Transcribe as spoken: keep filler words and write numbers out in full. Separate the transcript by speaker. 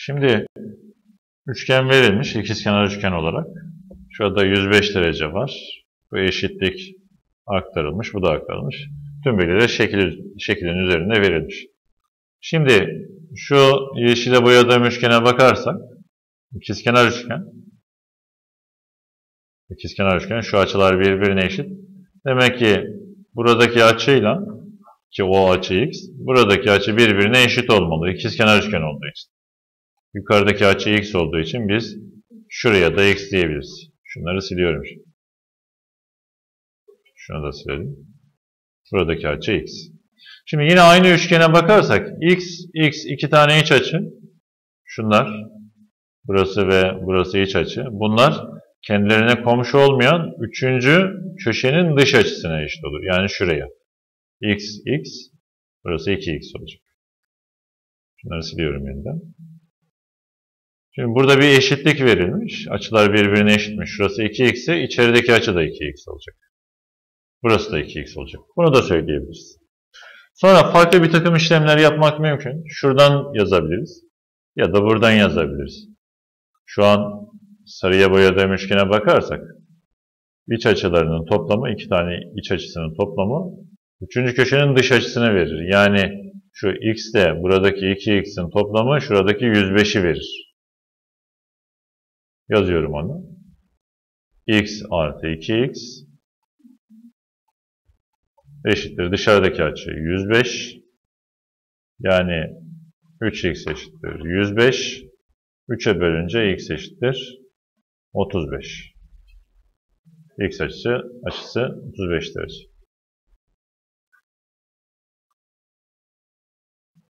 Speaker 1: Şimdi üçgen verilmiş ikizkenar üçgen olarak. Şurada yüz beş derece var. Bu eşitlik aktarılmış, bu da aktarılmış. Tüm bilgiler şekil, şeklin üzerinde verilmiş. Şimdi şu yeşile boyadığım üçgene bakarsak, ikizkenar üçgen. İkizkenar üçgen, şu açılar birbirine eşit. Demek ki buradaki açıyla, ki o açı x, buradaki açı birbirine eşit olmalı. İkizkenar üçgen olduğu için. Yukarıdaki açı x olduğu için biz şuraya da x diyebiliriz. Şunları siliyorum şimdi. Şunu da silelim. Buradaki açı x. Şimdi yine aynı üçgene bakarsak x, x iki tane iç açı. Şunlar. Burası ve burası iç açı. Bunlar kendilerine komşu olmayan üçüncü köşenin dış açısına eşit olur. Yani şuraya. X, x. Burası iki x olacak. Şunları siliyorum yeniden. Şimdi burada bir eşitlik verilmiş. Açılar birbirine eşitmiş. Şurası iki x ise içerideki açı da iki x olacak. Burası da iki x olacak. Bunu da söyleyebiliriz. Sonra farklı bir takım işlemler yapmak mümkün. Şuradan yazabiliriz. Ya da buradan yazabiliriz. Şu an sarıya boyadığım üçgene bakarsak iç açılarının toplamı, iki tane iç açısının toplamı üçüncü köşenin dış açısını verir. Yani şu x ile buradaki iki x'in toplamı şuradaki yüz beşi verir. Yazıyorum onu. X artı iki x eşittir dışarıdaki açı yüz beş. Yani üç x eşittir yüz beş. üçe bölünce x eşittir otuz beş. X açısı, açısı otuz beş derece.